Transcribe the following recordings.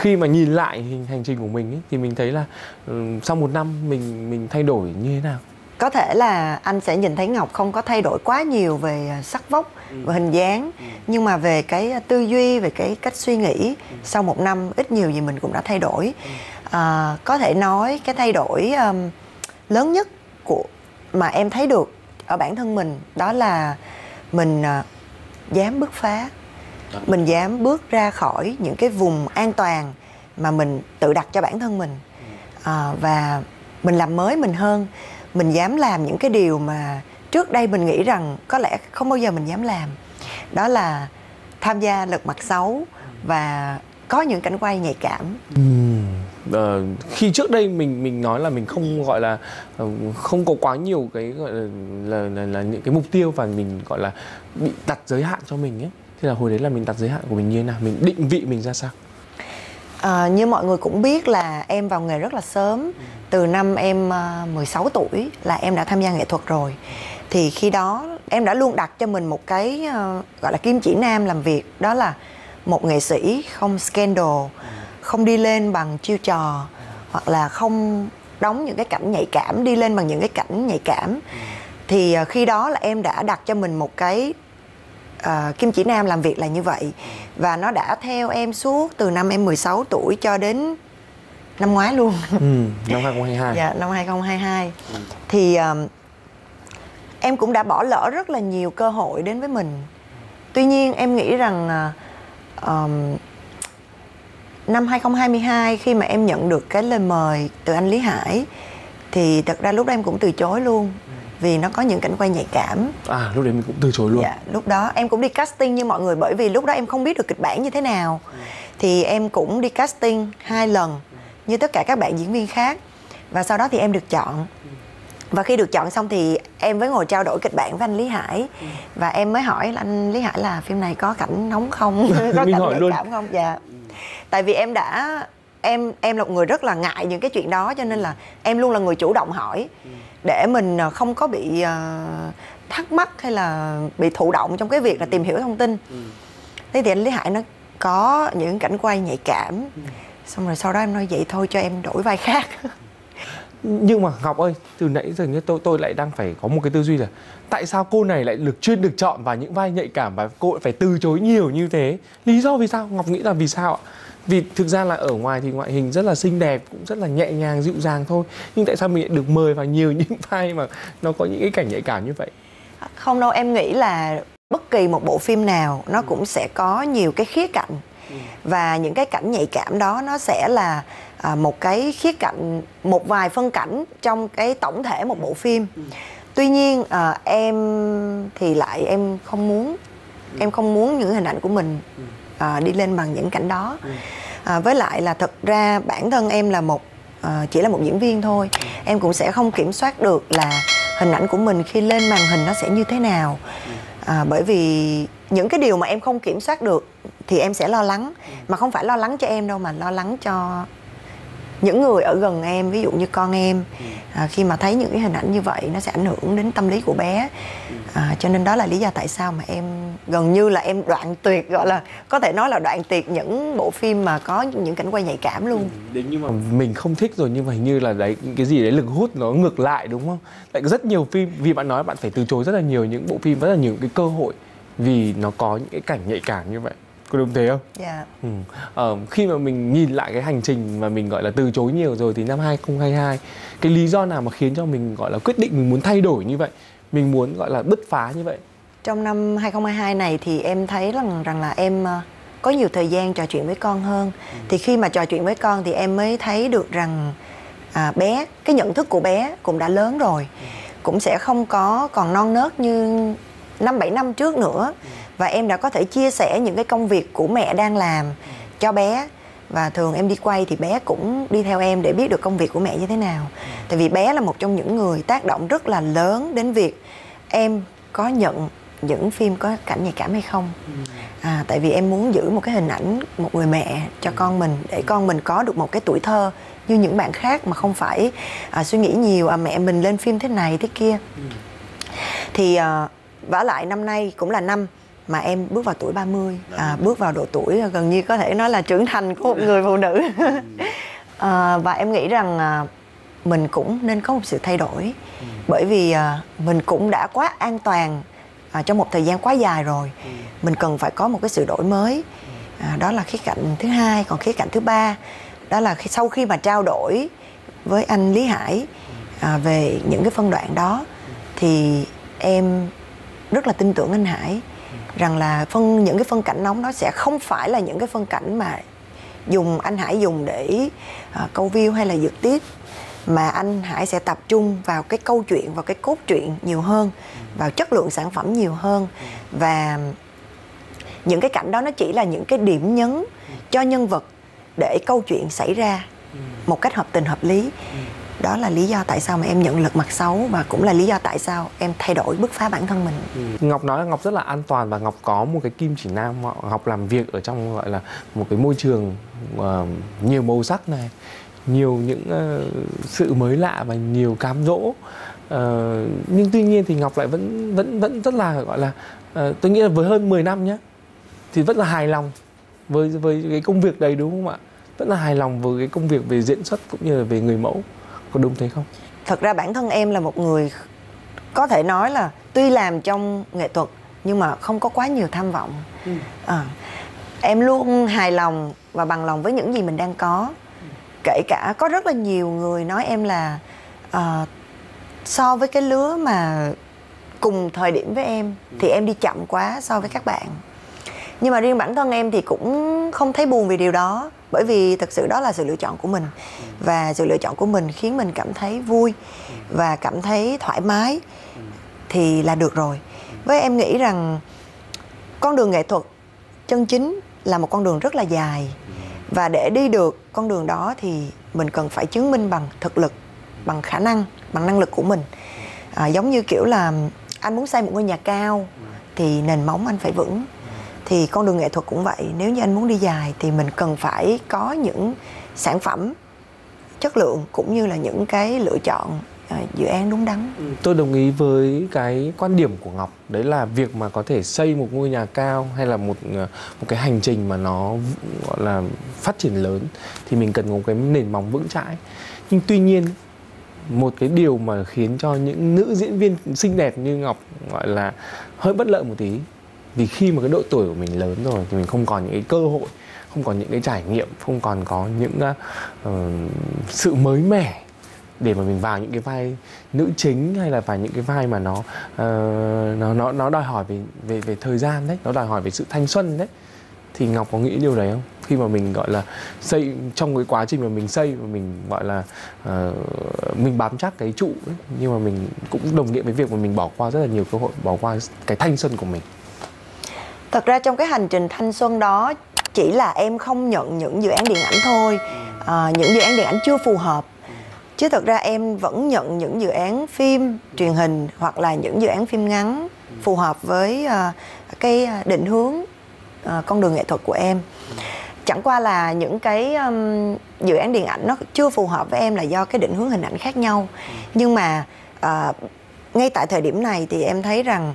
khi mà nhìn lại hành trình của mình ấy, thì mình thấy là sau một năm mình thay đổi như thế nào? Có thể là anh sẽ nhìn thấy Ngọc không có thay đổi quá nhiều về sắc vóc và hình dáng, nhưng mà về cái tư duy, về cái cách suy nghĩ, sau một năm ít nhiều gì mình cũng đã thay đổi. Có thể nói cái thay đổi lớn nhất mà em thấy được ở bản thân mình đó là mình dám bứt phá. Mình dám bước ra khỏi những cái vùng an toàn mà mình tự đặt cho bản thân mình, và mình làm mới mình hơn. Mình dám làm những cái điều mà trước đây mình nghĩ rằng có lẽ không bao giờ mình dám làm. Đó là tham gia Lật Mặt Xấu và có những cảnh quay nhạy cảm. Khi trước đây mình nói là mình không gọi là không có quá nhiều cái gọi là những cái mục tiêu, và mình gọi là bị đặt giới hạn cho mình ấy. Thế là hồi đấy là mình đặt giới hạn của mình như thế nào? Mình định vị mình ra sao? Như mọi người cũng biết là em vào nghề rất là sớm. Từ năm em 16 tuổi là em đã tham gia nghệ thuật rồi. Thì khi đó em đã luôn đặt cho mình một cái gọi là kim chỉ nam làm việc. Đó là một nghệ sĩ không scandal, không đi lên bằng chiêu trò, hoặc là không đóng những cái cảnh nhạy cảm, đi lên bằng những cái cảnh nhạy cảm. Thì khi đó là em đã đặt cho mình một cái kim chỉ nam làm việc là như vậy. Và nó đã theo em suốt từ năm em 16 tuổi cho đến năm ngoái luôn. Năm 2022. Dạ, năm 2022. Thì em cũng đã bỏ lỡ rất là nhiều cơ hội đến với mình. Tuy nhiên em nghĩ rằng năm 2022 khi mà em nhận được cái lời mời từ anh Lý Hải, thì thật ra lúc đó em cũng từ chối luôn. Vì nó có những cảnh quay nhạy cảm. Lúc đấy mình cũng từ chối luôn. Dạ, lúc đó em cũng đi casting như mọi người, bởi vì lúc đó em không biết được kịch bản như thế nào. Thì em cũng đi casting 2 lần như tất cả các bạn diễn viên khác. Và sau đó thì em được chọn. Và khi được chọn xong thì em mới ngồi trao đổi kịch bản với anh Lý Hải. Và em mới hỏi là anh Lý Hải là phim này có cảnh nóng không? Có cảnh nhạy cảm không? Dạ. Tại vì em là một người rất là ngại những cái chuyện đó, cho nên là em luôn là người chủ động hỏi, để mình không có bị thắc mắc hay là bị thụ động trong cái việc là tìm hiểu thông tin. Thế thì anh Lý Hải nó có những cảnh quay nhạy cảm. Xong rồi sau đó em nói vậy thôi cho em đổi vai khác. Nhưng mà Ngọc ơi, từ nãy giờ như tôi lại đang phải có một cái tư duy là tại sao cô này lại chuyên được chọn vào những vai nhạy cảm và cô lại phải từ chối nhiều như thế? Lý do vì sao? Ngọc nghĩ là vì sao ạ? Vì thực ra là ở ngoài thì ngoại hình rất là xinh đẹp, cũng rất là nhẹ nhàng, dịu dàng thôi. Nhưng tại sao mình lại được mời vào nhiều những vai mà nó có những cái cảnh nhạy cảm như vậy? Không đâu, em nghĩ là bất kỳ một bộ phim nào nó cũng sẽ có nhiều cái khía cạnh. Và những cái cảnh nhạy cảm đó nó sẽ là một cái khía cạnh, một vài phân cảnh trong cái tổng thể một bộ phim. Tuy nhiên em thì lại em không muốn những hình ảnh của mình đi lên bằng những cảnh đó. Với lại là thật ra bản thân em là chỉ là một diễn viên thôi. Em cũng sẽ không kiểm soát được là hình ảnh của mình khi lên màn hình nó sẽ như thế nào. Bởi vì những cái điều mà em không kiểm soát được thì em sẽ lo lắng. Mà không phải lo lắng cho em đâu, mà lo lắng cho những người ở gần em, ví dụ như con em. Khi mà thấy những cái hình ảnh như vậy nó sẽ ảnh hưởng đến tâm lý của bé. Cho nên đó là lý do tại sao mà em gần như là em đoạn tuyệt, gọi là có thể nói là đoạn tuyệt những bộ phim mà có những cảnh quay nhạy cảm luôn. Nếu như mà mình không thích rồi, nhưng mà hình như là đấy cái gì đấy lực hút nó ngược lại, đúng không? Tại rất nhiều phim, vì bạn nói bạn phải từ chối rất là nhiều những bộ phim, rất là nhiều cái cơ hội vì nó có những cái cảnh nhạy cảm như vậy. Có đúng thế không? Dạ. Khi mà mình nhìn lại cái hành trình mà mình gọi là từ chối nhiều rồi, thì năm 2022 cái lý do nào mà khiến cho mình gọi là quyết định mình muốn thay đổi như vậy, mình muốn gọi là bứt phá như vậy? Trong năm 2022 này thì em thấy rằng là em có nhiều thời gian trò chuyện với con hơn. Thì khi mà trò chuyện với con thì em mới thấy được rằng bé, cái nhận thức của bé cũng đã lớn rồi, cũng sẽ không còn non nớt như 5-7 năm trước nữa. Và em đã có thể chia sẻ những cái công việc của mẹ đang làm cho bé. Và thường em đi quay thì bé cũng đi theo em để biết được công việc của mẹ như thế nào. Tại vì bé là một trong những người tác động rất là lớn đến việc em có nhận những phim có cảnh nhạy cảm hay không. Tại vì em muốn giữ một cái hình ảnh một người mẹ cho con mình, để con mình có được một cái tuổi thơ như những bạn khác, mà không phải suy nghĩ nhiều mẹ mình lên phim thế này thế kia. Thì vả lại năm nay cũng là năm mà em bước vào tuổi 30, bước vào độ tuổi gần như có thể nói là trưởng thành của một người phụ nữ. Và em nghĩ rằng mình cũng nên có một sự thay đổi, bởi vì mình cũng đã quá an toàn trong một thời gian quá dài rồi. Mình cần phải có một cái sự đổi mới. Đó là khía cạnh thứ hai. Còn khía cạnh thứ ba, đó là sau khi mà trao đổi với anh Lý Hải về những cái phân đoạn đó, thì em rất là tin tưởng anh Hải rằng là những cái phân cảnh nóng đó sẽ không phải là những cái phân cảnh mà anh Hải dùng để câu view hay là giật tiếp, mà anh Hải sẽ tập trung vào cái câu chuyện, vào cái cốt truyện nhiều hơn, vào chất lượng sản phẩm nhiều hơn. Và những cái cảnh đó nó chỉ là những cái điểm nhấn cho nhân vật để câu chuyện xảy ra một cách hợp tình hợp lý. Đó là lý do tại sao mà em nhận Lật Mặt Xấu, và cũng là lý do tại sao em thay đổi, bứt phá bản thân mình. Ngọc nói là Ngọc rất là an toàn và Ngọc có một cái kim chỉ nam. Ngọc làm việc ở trong gọi là một cái môi trường nhiều màu sắc này, nhiều những sự mới lạ và nhiều cám dỗ. Nhưng tuy nhiên thì Ngọc lại vẫn rất là gọi là tôi nghĩ là với hơn 10 năm nhé, thì rất là hài lòng với cái công việc đấy, đúng không ạ? Rất là hài lòng với cái công việc về diễn xuất cũng như là về người mẫu. Có đúng thế không? Thật ra bản thân em là một người có thể nói là tuy làm trong nghệ thuật nhưng mà không có quá nhiều tham vọng. Em luôn hài lòng và bằng lòng với những gì mình đang có. Kể cả có rất là nhiều người nói em là so với cái lứa mà cùng thời điểm với em thì em đi chậm quá so với các bạn. Nhưng mà riêng bản thân em thì cũng không thấy buồn vì điều đó, bởi vì thực sự đó là sự lựa chọn của mình. Và sự lựa chọn của mình khiến mình cảm thấy vui và cảm thấy thoải mái thì là được rồi. Với em nghĩ rằng con đường nghệ thuật chân chính là một con đường rất là dài. Và để đi được con đường đó thì mình cần phải chứng minh bằng thực lực, bằng khả năng, bằng năng lực của mình. Giống như kiểu là anh muốn xây một ngôi nhà cao thì nền móng anh phải vững. Thì con đường nghệ thuật cũng vậy. Nếu như anh muốn đi dài thì mình cần phải có những sản phẩm chất lượng cũng như là những cái lựa chọn dự án đúng đắn. Tôi đồng ý với cái quan điểm của Ngọc. Đấy là việc mà có thể xây một ngôi nhà cao hay là một cái hành trình mà nó gọi là phát triển lớn thì mình cần một cái nền móng vững chãi. Nhưng tuy nhiên một cái điều mà khiến cho những nữ diễn viên xinh đẹp như Ngọc gọi là hơi bất lợi một tí, vì khi mà cái độ tuổi của mình lớn rồi thì mình không còn những cái cơ hội, không còn những cái trải nghiệm, không còn có những sự mới mẻ để mà mình vào những cái vai nữ chính hay là vào những cái vai mà nó đòi hỏi về thời gian đấy, nó đòi hỏi về sự thanh xuân đấy. Thì Ngọc có nghĩ điều đấy không? Khi mà mình gọi là xây, trong cái quá trình mà mình xây và mình gọi là mình bám chắc cái trụ ấy, nhưng mà mình cũng đồng nghĩa với việc mà mình bỏ qua rất là nhiều cơ hội, bỏ qua cái thanh xuân của mình. Thật ra trong cái hành trình thanh xuân đó chỉ là em không nhận những dự án điện ảnh thôi, những dự án điện ảnh chưa phù hợp. Chứ thật ra em vẫn nhận những dự án phim truyền hình hoặc là những dự án phim ngắn phù hợp với cái định hướng con đường nghệ thuật của em. Chẳng qua là những cái dự án điện ảnh nó chưa phù hợp với em là do cái định hướng hình ảnh khác nhau. Nhưng mà ngay tại thời điểm này thì em thấy rằng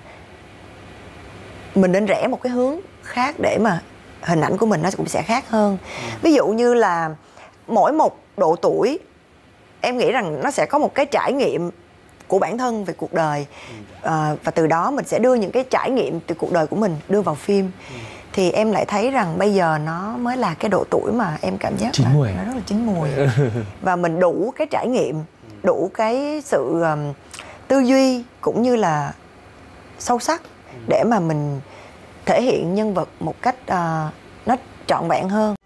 mình nên rẽ một cái hướng khác để mà hình ảnh của mình nó cũng sẽ khác hơn. Ví dụ như là mỗi một độ tuổi em nghĩ rằng nó sẽ có một cái trải nghiệm của bản thân về cuộc đời, và từ đó mình sẽ đưa những cái trải nghiệm từ cuộc đời của mình đưa vào phim. Thì em lại thấy rằng bây giờ nó mới là cái độ tuổi mà em cảm giác chín mùi. nó rất là chín mùi. Và mình đủ cái trải nghiệm, đủ cái sự tư duy cũng như là sâu sắc để mà mình thể hiện nhân vật một cách nó trọn vẹn hơn.